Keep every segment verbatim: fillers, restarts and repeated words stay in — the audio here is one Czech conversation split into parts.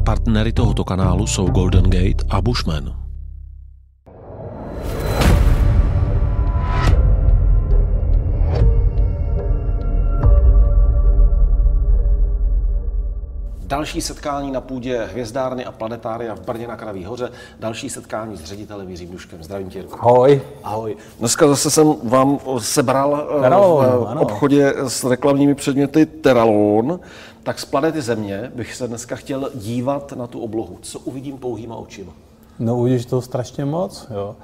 Partnery tohoto kanálu jsou Golden Gate a Bushman. Další setkání na půdě hvězdárny a planetária v Brně na Kraví hoře. Další setkání s ředitelem Jiřím Duškem. Zdravím tě. Ahoj. Ahoj. Dneska zase jsem vám sebral Teralon, v ano. obchodě s reklamními předměty Teralon. Tak z planety Země bych se dneska chtěl dívat na tu oblohu. Co uvidím pouhýma očima? No uvidíš toho strašně moc, jo.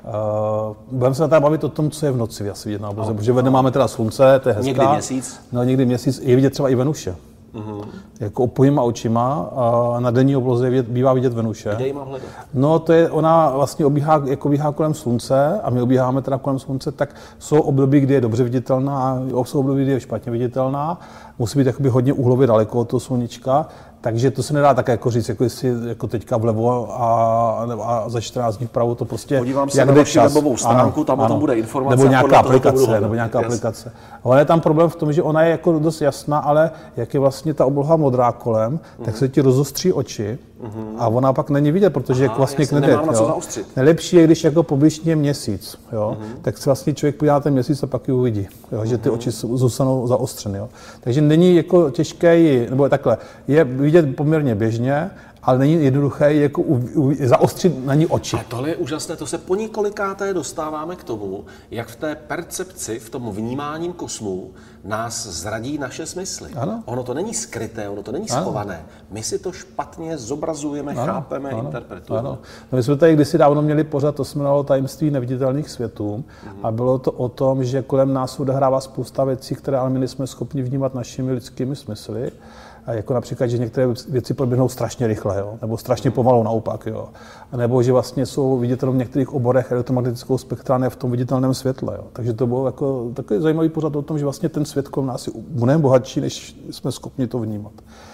Uh, budeme se tady bavit o tom, co je v noci asi vidět na obloze, no, protože no. máme teda slunce, to je hezká. Někdy měsíc. No někdy měsíc, je vidět třeba i Venuše. Uhum. Jako opojima očima a na denní obloze vidět, bývá vidět Venuše. Kde ji mám hledat? No to je, ona vlastně obíhá, jako obíhá kolem slunce a my obíháme teda kolem slunce, tak jsou období, kdy je dobře viditelná a jsou období, kdy je špatně viditelná. Musí být jakoby hodně úhlově daleko od toho sluníčka, takže to se nedá tak jako říct, jako jestli jako teďka vlevo a, a za čtrnáct dní vpravo, to prostě podívám se na vaši webovou stránku, tam o tom bude informace. Nebo nějaká aplikace, nebo nějaká yes. aplikace. Ale je tam problém v tom, že ona je jako dost jasná, ale jak je vlastně ta obloha modrá kolem, mm. tak se ti rozostří oči mm. a ona pak není vidět, protože Aha, jak vlastně knedek, nemám na co zaostřit. Nejlepší je, když jako poblížně je měsíc, jo, mm. tak se vlastně člověk podívá ten měsíc a pak ji uvidí, jo, že ty mm. oči zůstanou zaostřeny. Jo. Takže není jako těžké ji, nebo takhle, je vidět poměrně běžně, ale není jednoduché jako u, u, zaostřit na ní oči. A tohle je úžasné, to se po několikáté dostáváme k tomu, jak v té percepci, v tom vnímáním kosmu nás zradí naše smysly. Ano. Ono to není skryté, ono to není ano. schované. My si to špatně zobrazujeme, ano. chápeme, ano. interpretujeme. Ano. No my jsme tady kdysi dávno měli pořad, to se jmenovalo Tajemství neviditelných světů mhm. a bylo to o tom, že kolem nás odehrává spousta věcí, které ale my nejsme schopni vnímat našimi lidskými smysly. A jako například, že některé věci proběhnou strašně rychle, jo? Nebo strašně pomalu naopak. Jo? A nebo že vlastně jsou viditelné v některých oborech elektromagnetickou spektra ne v tom viditelném světle. Jo? Takže to bylo jako takový zajímavý pořad o tom, že vlastně ten svět kolem nás je mnohem bohatší, než jsme schopni to vnímat.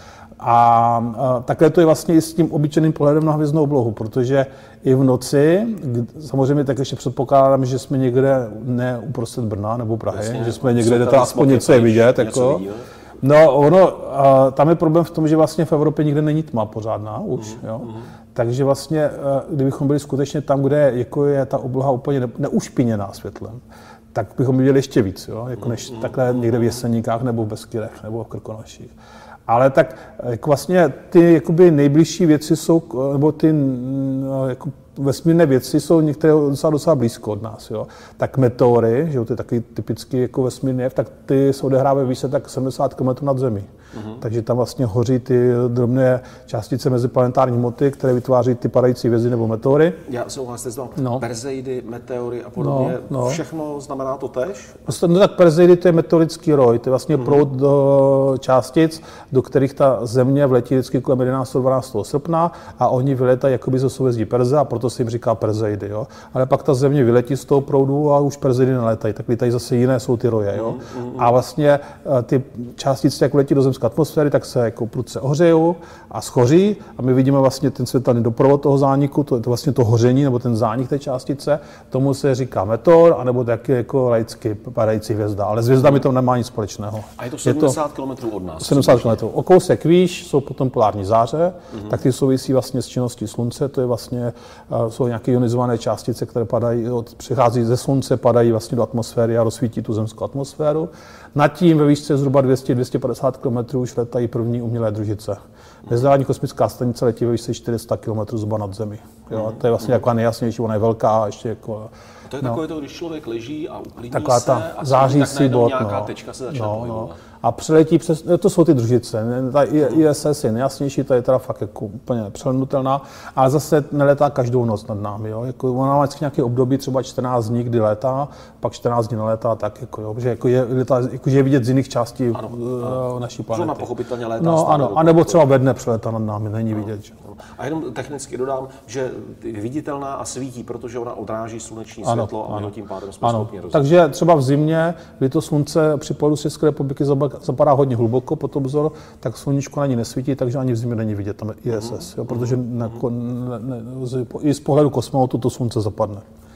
A, a takhle to je vlastně i s tím obyčejným pohledem na hvězdnou oblohu, protože i v noci, samozřejmě tak ještě předpokládám, že jsme někde ne uprostřed Brna nebo Prahy, vlastně, že jsme někde, kde to aspoň něco je vidět. Jako. No, ono, uh, tam je problém v tom, že vlastně v Evropě nikde není tma pořádná už, mm, jo. Mm. Takže vlastně, uh, kdybychom byli skutečně tam, kde jako je ta obloha úplně ne, neušpiněná světlem, tak bychom viděli ještě víc, jo, jako než mm, takhle někde v Jeseníkách nebo v Beskydech nebo v Krkonoších. Ale tak jako vlastně ty jakoby nejbližší věci jsou, nebo ty no, jako vesmírné věci jsou některé docela, docela blízko od nás. Jo. Tak meteory, že jo, to je takový typický jako vesmírný jev, tak ty se odehrávají výše tak sedmdesát kilometrů nad Zemí. Mm-hmm. Takže tam vlastně hoří ty drobné částice meziplanetární hmoty, které vytváří ty padající hvězdy nebo meteory. Já souhlasím s vámi. No. Perzeidy, meteory a podobně, no, no. všechno znamená to též? No tak Perzeidy to je meteorický roj, to je vlastně mm-hmm. proud do částic, do kterých ta Země vletí vždycky kolem jedenáctého dvanáctého srpna a oni vyletají jakoby ze souhvězdí Perze a proto se jim říká Perzeidy. Jo? Ale pak ta Země vyletí z toho proudu a už Perzeidy neletají, tak lítají zase jiné, jsou ty roje. Jo? Mm-hmm. A vlastně ty částice, jak letí do zemské atmosféry, tak se jako prudce ohřejou a schoří a my vidíme vlastně ten světelný doprovod toho zániku, to je to vlastně to hoření nebo ten zánik té částice, tomu se říká meteor, anebo taky jako laicky padající hvězda, ale s hvězdami to nemá nic společného. A je to sedmdesát kilometrů od nás? sedmdesát kilometrů. O kousek výš jsou potom polární záře, mm-hmm. tak ty souvisí vlastně s činností slunce, to je vlastně, uh, jsou nějaké ionizované částice, které padají, od, přichází ze slunce, padají vlastně do atmosféry a rozsvítí tu zemskou atmosféru. Nad tím ve výšce zhruba dvě stě až dvě stě padesát kilometrů už letají první umělé družice. Mezinárodní kosmická stanice letí ve výšce čtyři sta kilometrů zhruba nad Zemi. Jo, to je vlastně taková nejjasnější, ona je velká, ještě jako... To je no. takové to, když člověk leží a uklidní taková se ta a zářící bod, nějaká no. tečka se začne no, pohybovat. No. A přiletí přes, to jsou ty družice, ta I S S je nejjasnější, to je teda fakt jako úplně nepřehlednutelná, ale zase neletá každou noc nad námi, jo. Jako ona má nějaké období, třeba čtrnáct dní, kdy létá, pak čtrnáct dní nelétá, tak jako jo, že jako je, letá, jako je vidět z jiných částí ano, ano. naší planety. Zrovna pochopitelně létá. No ano, anebo třeba ve dne přelétá nad námi, není vidět. Že? A jenom technicky dodám, že je viditelná a svítí, protože ona odráží sluneční světlo ano, a my ho tím pádem jsme schopni rozumět. Takže třeba v zimě, kdy to slunce při pohledu z České republiky zapadá hodně hluboko pod obzor, tak sluníčko na ní nesvítí, takže ani v zimě není vidět tam I S S, jo, protože ne, ne, ne, i z pohledu kosmonautu to slunce zapadne.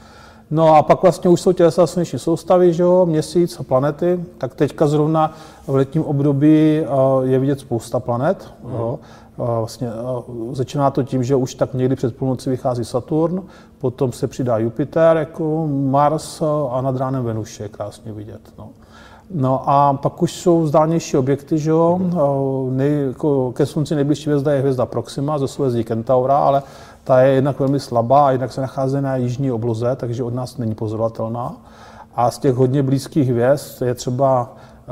No a pak vlastně už jsou tělesa sluneční soustavy, že jo, měsíc a planety, tak teďka zrovna v letním období je vidět spousta planet. Mm. Jo. Vlastně začíná to tím, že už tak někdy před půlnocí vychází Saturn, potom se přidá Jupiter, jako Mars a nad ránem Venuše je krásně vidět. No. No a pak už jsou vzdálenější objekty, že jo, Nej, jako ke Slunci nejbližší hvězda je hvězda Proxima ze souhvězdí Kentaura, ale ta je jednak velmi slabá a jednak se nachází na jižní obloze, takže od nás není pozorovatelná. A z těch hodně blízkých hvězd je třeba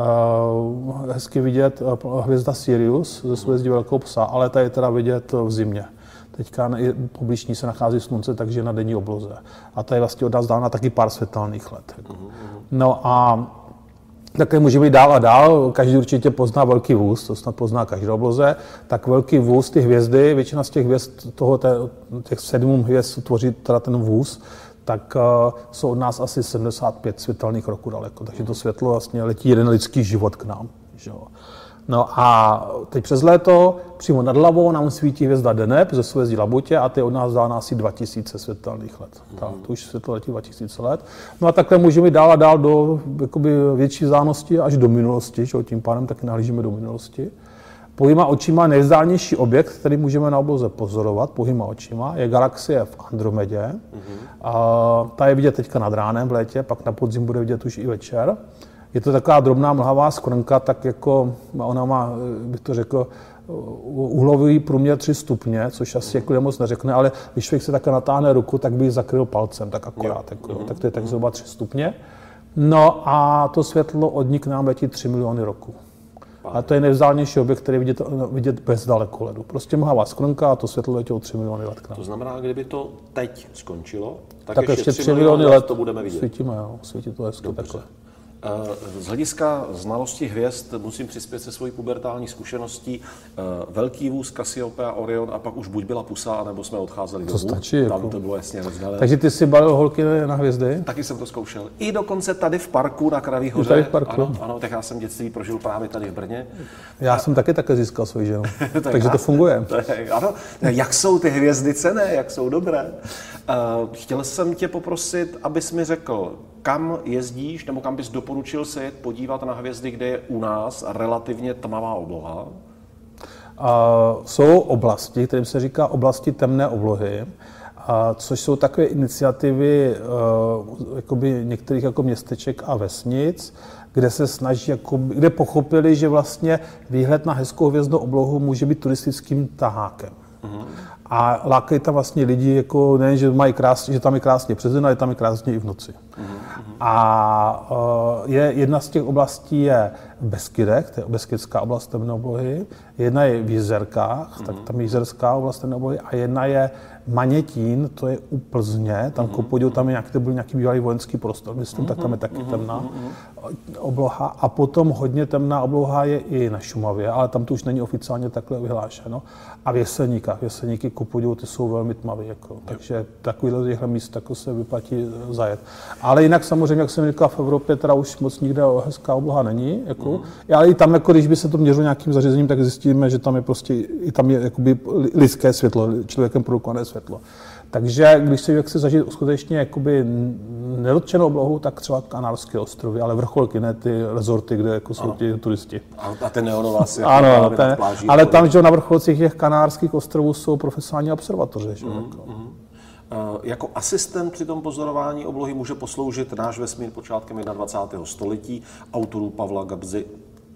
uh, hezky vidět hvězda Sirius ze souhvězdí Velkého psa, ale ta je teda vidět v zimě. Teďka poblíž ní se nachází Slunce, takže na denní obloze. A ta je vlastně od nás dálna taky pár světelných let. Jako. No a také může být dál a dál, každý určitě pozná velký vůz, to snad pozná každý obloze, tak velký vůz, ty hvězdy, většina z těch hvězd, toho, těch sedm hvězd tvoří teda ten vůz, tak uh, jsou od nás asi sedmdesát pět světelných roků daleko, takže to světlo vlastně letí jeden lidský život k nám. Že jo. No a teď přes léto přímo nad hlavou nám svítí hvězda Deneb ze souhvězdí Labutě a ty od nás dá asi dva tisíce světelných let. Ta, to už světlo letí dva tisíce let. No a takhle můžeme dál a dál do jakoby, větší vzdálenosti až do minulosti, že? Tím pádem taky nahlížíme do minulosti. Pouhýma očima nejvzdálenější objekt, který můžeme na obloze pozorovat, pouhýma očima, je galaxie v Andromedě. Mm-hmm. A ta je vidět teďka nad ránem v létě, pak na podzim bude vidět už i večer. Je to taková drobná mlhavá skvrnka, tak jako ona má, bych to řekl, úhlový průměr tři stupně, což asi jako moc neřekne, ale když člověk se takhle natáhne ruku, tak by ji zakryl palcem, tak akorát. Jako, mm-hmm. Tak to je tak zhruba tři stupně. No a to světlo od ní k nám letí tři miliony roků. A to je nejvzdálenější objekt, který vidět, vidět bez dalekohledu. Prostě mlhavá skvrnka a to světlo letí o tři miliony let k nám. To znamená, kdyby to teď skončilo, tak, tak ještě tři miliony let to budeme vidět. Svítíme, jo, svítí to hezky takhle. Z hlediska znalosti hvězd musím přispět se svojí pubertální zkušeností. Velký vůz, Cassiopeia, Orion a pak už buď byla pusa, anebo jsme odcházeli domů. To stačí. Tam jako. to bylo jasně rozdělené. Takže ty si balil holky na hvězdy? Taky jsem to zkoušel. I dokonce tady v parku na Kraví hoře. Tady v parku. Ano, ano, tak já jsem dětství prožil právě tady v Brně. Já a... jsem taky také získal svoji ženu. to takže to funguje. To je, ano, jak jsou ty hvězdy cenné, jak jsou dobré. Uh, chtěl jsem tě poprosit, abys mi řekl, kam jezdíš, nebo kam bys doporučil se jet podívat na hvězdy, kde je u nás relativně tmavá obloha? Uh, jsou oblasti, kterým se říká oblasti temné oblohy, uh, což jsou takové iniciativy uh, jakoby některých jako městeček a vesnic, kde se snaží, jakoby, kde pochopili, že vlastně výhled na hezkou hvězdnou oblohu může být turistickým tahákem. Uh-huh. A lákají tam vlastně lidi, jako nejen, že, mají krásně, že tam je krásně přes den, ale tam je krásně i v noci. Uh-huh. A uh, je, jedna z těch oblastí je v Beskydech, to je Beskidská oblast temné oblohy, jedna je v Jizerkách, uh-huh. tak tam je Jizerská oblast temné oblohy, a jedna je Manětín, to je u Plzně, tam uh-huh. kupodivu, tam je nějaký, to byl nějaký bývalý vojenský prostor, myslím, uh-huh. tak tam je taky uh-huh. temná uh-huh. obloha. A potom hodně temná obloha je i na Šumavě, ale tam to už není oficiálně takhle vyhlášeno. A v Jeseníkách, Jeseníky kupodivu, ty jsou velmi tmavé, jako, takže takovýhle těchto míst jako se vyplatí zajet. Ale jinak samozřejmě, jak jsem říkal, v Evropě teda už moc nikde hezká obloha není, jako, uh-huh. ale i tam, jako, když by se to měřilo nějakým zařízením, tak zjistíme, že tam je prostě, i tam je jakoby lidské světlo, člověkem produkované světlo. Takže když si chce zažít skutečně jakoby nedotčenou oblohu, tak třeba Kanárské ostrovy, ale vrcholky, ne ty rezorty, kde jako jsou ti turisti. A ten neonová si ano, ten, pláží, ale tam, že na vrcholcích těch Kanárských ostrovů jsou profesionální observatoře. Že? Mm, jako. mm. Uh, jako asistent při tom pozorování oblohy může posloužit náš vesmír počátkem dvacátého prvního století autorů Pavla Gabzy.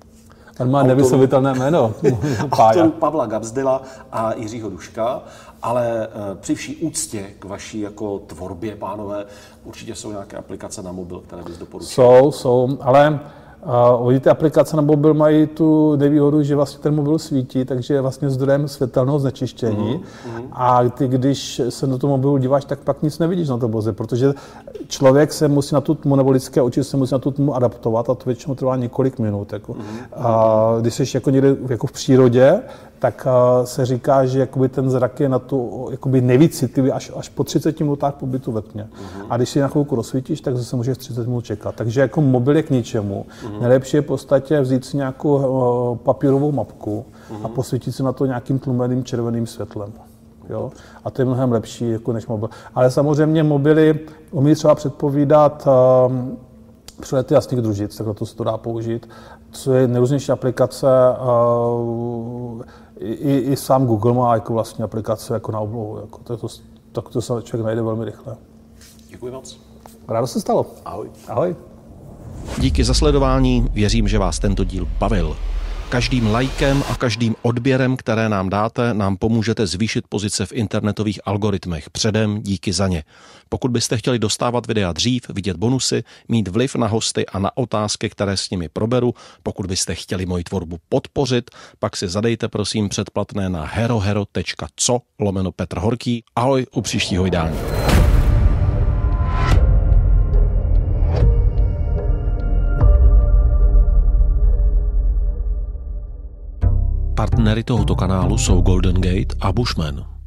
On má nevyslovitelné jméno. Autorů Pavla Gabzdila a Jiřího Duška, ale uh, při vší úctě k vaší jako tvorbě, pánové, určitě jsou nějaké aplikace na mobil, které bys doporučil. Jsou, jsou, ale uh, oni ty aplikace na mobil mají tu nevýhodu, že vlastně ten mobil svítí, takže je vlastně zdrojem světelného znečištění. Mm-hmm. A ty, když se do toho mobilu díváš, tak pak nic nevidíš na to obloze, protože člověk se musí na tu tmu, nebo lidské oči se musí na tu tmu adaptovat a to většinou trvá několik minut. Jako. Mm-hmm. A když jsi jako někde jako v přírodě, tak uh, se říká, že jakoby ten zrak je na tu jakoby nejvíc citlivý až, až po třiceti minutách pobytu ve tmě. Uh-huh. A když si na chvilku rozsvítíš, tak zase můžeš třicet minut čekat. Takže jako mobil je k ničemu. Uh-huh. Nejlepší je v podstatě vzít si nějakou uh, papírovou mapku uh-huh. a posvítit si na to nějakým tlumeným červeným světlem. Jo? A to je mnohem lepší jako než mobil. Ale samozřejmě mobily umí třeba předpovídat um, přelety jasných družic, takhle to se to dá použít. Co je nejrůznější aplikace, uh, i, i sám Google má jako vlastní aplikace jako na oblohu. Jako to, to, tak to se člověk najde velmi rychle. Děkuji moc. Rádo se stalo. Ahoj. Ahoj. Díky za sledování, věřím, že vás tento díl bavil. Každým lajkem a každým odběrem, které nám dáte, nám pomůžete zvýšit pozice v internetových algoritmech. Předem díky za ně. Pokud byste chtěli dostávat videa dřív, vidět bonusy, mít vliv na hosty a na otázky, které s nimi proberu, pokud byste chtěli moji tvorbu podpořit, pak si zadejte prosím předplatné na herohero tečka co lomeno Petr Horký. Ahoj u příštího vydání. Partnery tohoto kanálu jsou Golden Gate a Bushman.